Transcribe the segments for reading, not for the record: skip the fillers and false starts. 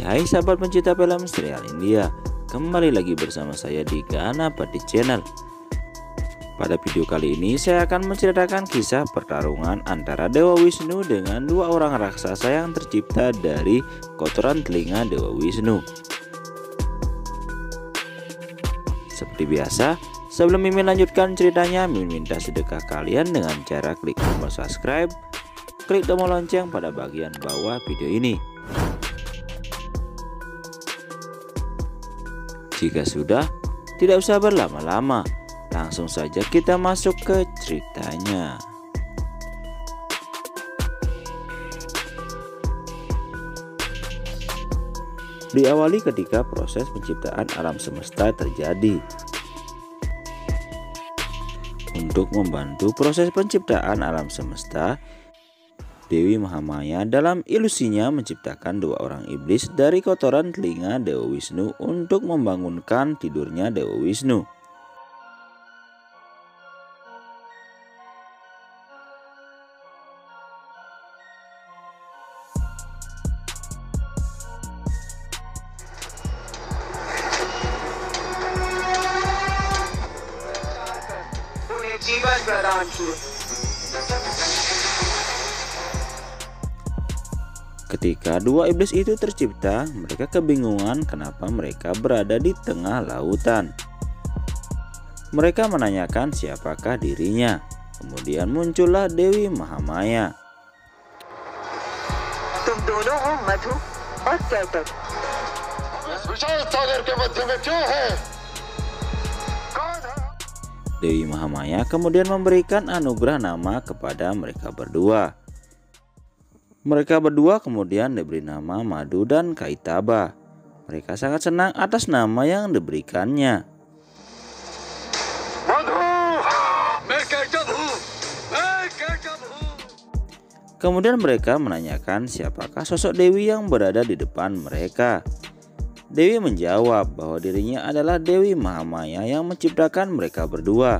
Hai sahabat pencinta film serial India, kembali lagi bersama saya di Ganapati Channel. Pada video kali ini saya akan menceritakan kisah pertarungan antara Dewa Wisnu dengan dua orang raksasa yang tercipta dari kotoran telinga Dewa Wisnu. Seperti biasa, sebelum Mimin lanjutkan ceritanya, Mimin minta sedekah kalian dengan cara klik tombol subscribe, klik tombol lonceng pada bagian bawah video ini. Jika sudah, tidak usah berlama-lama, langsung saja kita masuk ke ceritanya. Diawali ketika proses penciptaan alam semesta terjadi. Untuk membantu proses penciptaan alam semesta, Dewi Mahamaya dalam ilusinya menciptakan dua orang iblis dari kotoran telinga Dewa Wisnu untuk membangunkan tidurnya Dewa Wisnu. Ketika dua iblis itu tercipta, mereka kebingungan kenapa mereka berada di tengah lautan. Mereka menanyakan siapakah dirinya. Kemudian muncullah Dewi Mahamaya. तुम दोनों हो मधु और कैटब। विशाल सागर के मध्य में क्यों है? Dewi Mahamaya kemudian memberikan anugerah nama kepada mereka berdua. Mereka berdua kemudian diberi nama Madu dan Kaitaba. Mereka sangat senang atas nama yang diberikannya. Kemudian mereka menanyakan siapakah sosok Dewi yang berada di depan mereka. Dewi menjawab bahwa dirinya adalah Dewi Mahamaya yang menciptakan mereka berdua.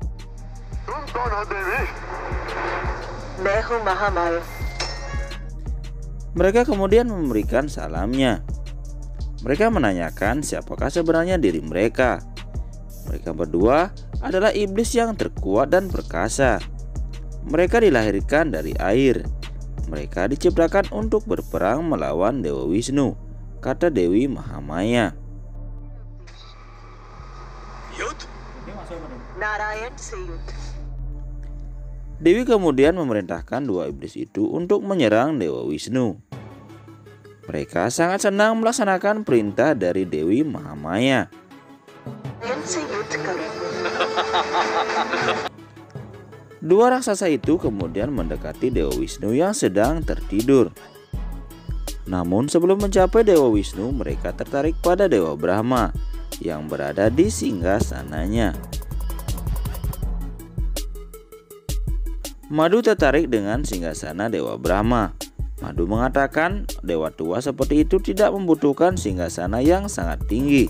Mereka kemudian memberikan salamnya. Mereka menanyakan siapakah sebenarnya diri mereka. Mereka berdua adalah iblis yang terkuat dan perkasa. Mereka dilahirkan dari air. Mereka diciptakan untuk berperang melawan Dewa Wisnu, kata Dewi Mahamaya. Dewi kemudian memerintahkan dua iblis itu untuk menyerang Dewa Wisnu. Mereka sangat senang melaksanakan perintah dari Dewi Mahamaya. Dua raksasa itu kemudian mendekati Dewa Wisnu yang sedang tertidur. Namun sebelum mencapai Dewa Wisnu, mereka tertarik pada Dewa Brahma yang berada di singgasananya. Madu tertarik dengan singgasana Dewa Brahma. Madu mengatakan dewa tua seperti itu tidak membutuhkan singgasana yang sangat tinggi.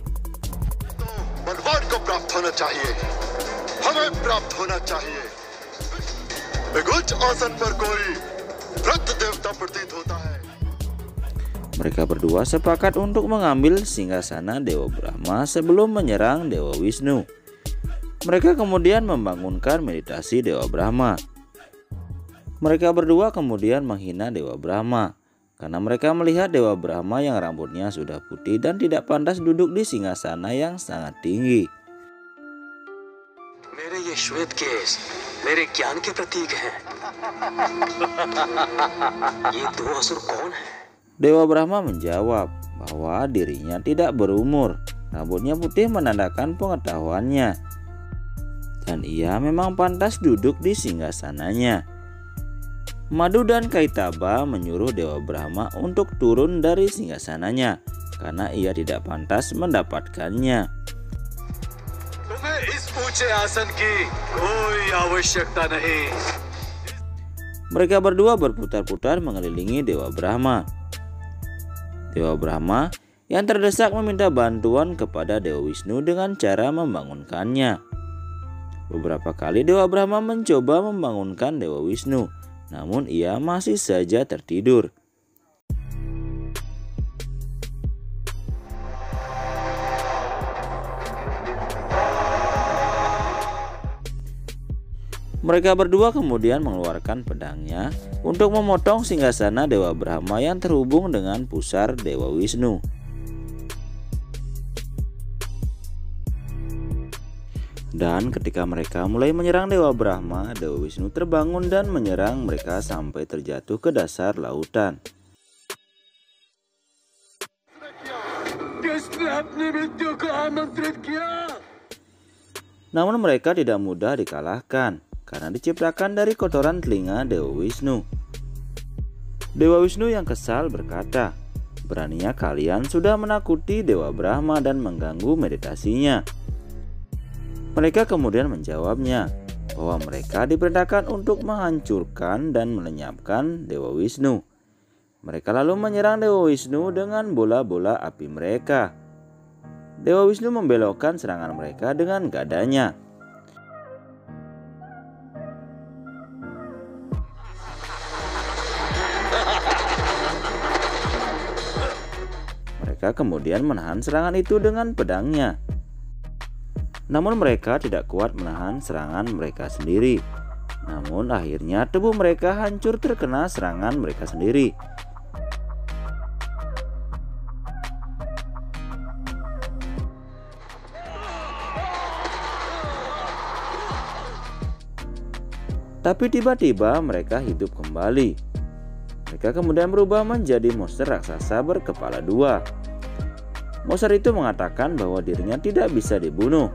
Mereka berdua sepakat untuk mengambil singgasana Dewa Brahma sebelum menyerang Dewa Wisnu. Mereka kemudian membangunkan meditasi Dewa Brahma. Mereka berdua kemudian menghina Dewa Brahma karena mereka melihat Dewa Brahma yang rambutnya sudah putih dan tidak pantas duduk di singgasana yang sangat tinggi. Dewa Brahma menjawab bahwa dirinya tidak berumur. Rambutnya putih menandakan pengetahuannya, dan ia memang pantas duduk di singgasananya. Madu dan Kaitaba menyuruh Dewa Brahma untuk turun dari singgasananya karena ia tidak pantas mendapatkannya. Mereka berdua berputar-putar mengelilingi Dewa Brahma. Dewa Brahma yang terdesak meminta bantuan kepada Dewa Wisnu dengan cara membangunkannya. Beberapa kali Dewa Brahma mencoba membangunkan Dewa Wisnu, namun ia masih saja tertidur. Mereka berdua kemudian mengeluarkan pedangnya untuk memotong singgasana Dewa Brahma yang terhubung dengan pusar Dewa Wisnu. Dan ketika mereka mulai menyerang Dewa Brahma, Dewa Wisnu terbangun dan menyerang mereka sampai terjatuh ke dasar lautan. Namun mereka tidak mudah dikalahkan karena diciptakan dari kotoran telinga Dewa Wisnu. Dewa Wisnu yang kesal berkata, "Beraninya kalian sudah menakuti Dewa Brahma dan mengganggu meditasinya." Mereka kemudian menjawabnya bahwa mereka diperintahkan untuk menghancurkan dan melenyapkan Dewa Wisnu. Mereka lalu menyerang Dewa Wisnu dengan bola-bola api mereka. Dewa Wisnu membelokkan serangan mereka dengan gadanya. Mereka kemudian menahan serangan itu dengan pedangnya. Namun mereka tidak kuat menahan serangan mereka sendiri. Namun akhirnya tubuh mereka hancur terkena serangan mereka sendiri. Tapi tiba-tiba mereka hidup kembali. Mereka kemudian berubah menjadi monster raksasa berkepala dua. Monster itu mengatakan bahwa dirinya tidak bisa dibunuh.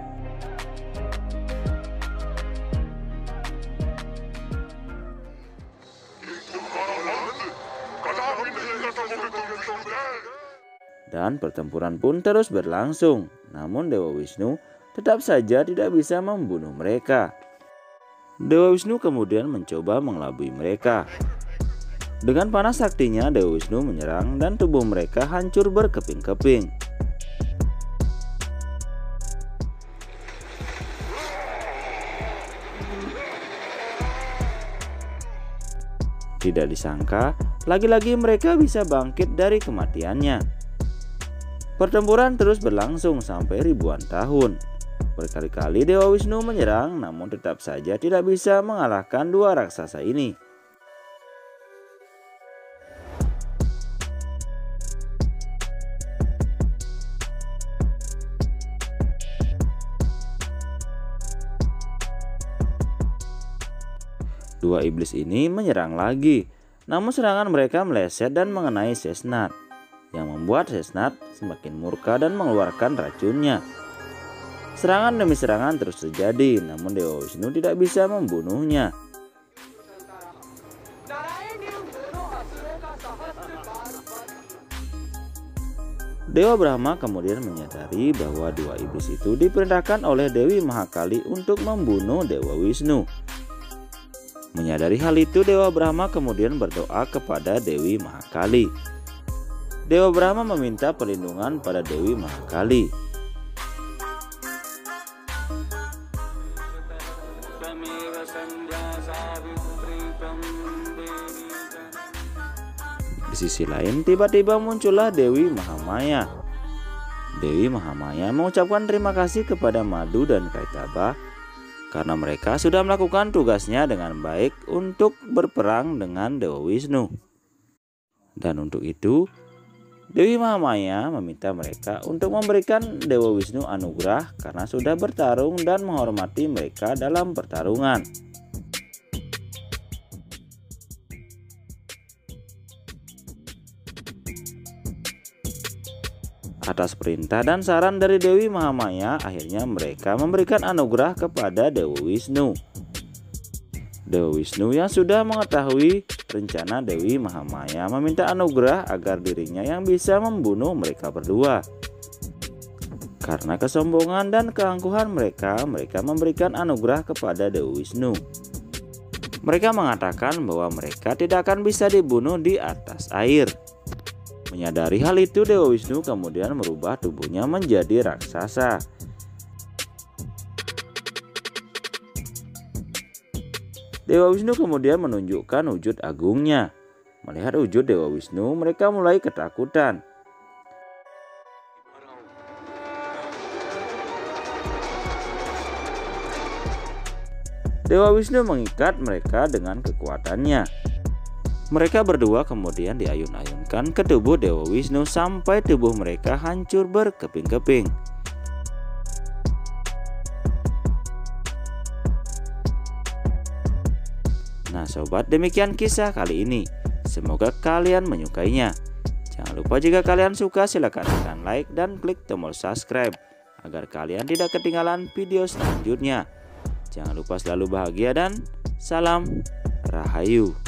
Dan pertempuran pun terus berlangsung. Namun Dewa Wisnu tetap saja tidak bisa membunuh mereka. Dewa Wisnu kemudian mencoba mengelabui mereka. Dengan panas saktinya Dewa Wisnu menyerang dan tubuh mereka hancur berkeping-keping. Tidak disangka, lagi-lagi mereka bisa bangkit dari kematiannya. Pertempuran terus berlangsung sampai ribuan tahun. Berkali-kali Dewa Wisnu menyerang, namun tetap saja tidak bisa mengalahkan dua raksasa ini. Dua iblis ini menyerang lagi, namun serangan mereka meleset dan mengenai Sesnat, yang membuat Sesnat semakin murka dan mengeluarkan racunnya. Serangan demi serangan terus terjadi, namun Dewa Wisnu tidak bisa membunuhnya. Dewa Brahma kemudian menyadari bahwa dua iblis itu diperintahkan oleh Dewi Mahakali untuk membunuh Dewa Wisnu. Menyadari hal itu, Dewa Brahma kemudian berdoa kepada Dewi Mahakali. Dewa Brahma meminta perlindungan pada Dewi Mahakali. Di sisi lain, tiba-tiba muncullah Dewi Mahamaya. Dewi Mahamaya mengucapkan terima kasih kepada Madhu dan Kaitaba karena mereka sudah melakukan tugasnya dengan baik untuk berperang dengan Dewa Wisnu. Dan untuk itu, Dewi Mahamaya meminta mereka untuk memberikan Dewa Wisnu anugerah karena sudah bertarung dan menghormati mereka dalam pertarungan. Atas perintah dan saran dari Dewi Mahamaya, akhirnya mereka memberikan anugerah kepada Dewa Wisnu. Dewa Wisnu yang sudah mengetahui rencana Dewi Mahamaya meminta anugerah agar dirinya yang bisa membunuh mereka berdua. Karena kesombongan dan keangkuhan mereka memberikan anugerah kepada Dewa Wisnu. Mereka mengatakan bahwa mereka tidak akan bisa dibunuh di atas air. Menyadari hal itu, Dewa Wisnu kemudian merubah tubuhnya menjadi raksasa. Dewa Wisnu kemudian menunjukkan wujud agungnya. Melihat wujud Dewa Wisnu, mereka mulai ketakutan. Dewa Wisnu mengikat mereka dengan kekuatannya. Mereka berdua kemudian diayun-ayunkan ke tubuh Dewa Wisnu sampai tubuh mereka hancur berkeping-keping. Nah sobat, demikian kisah kali ini. Semoga kalian menyukainya. Jangan lupa jika kalian suka silahkan tekan like dan klik tombol subscribe agar kalian tidak ketinggalan video selanjutnya. Jangan lupa selalu bahagia dan salam Rahayu.